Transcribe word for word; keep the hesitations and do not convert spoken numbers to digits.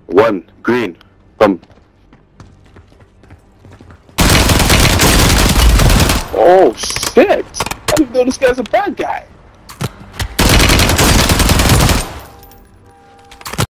One green. Come. Oh shit! I didn't know this guy's a bad guy.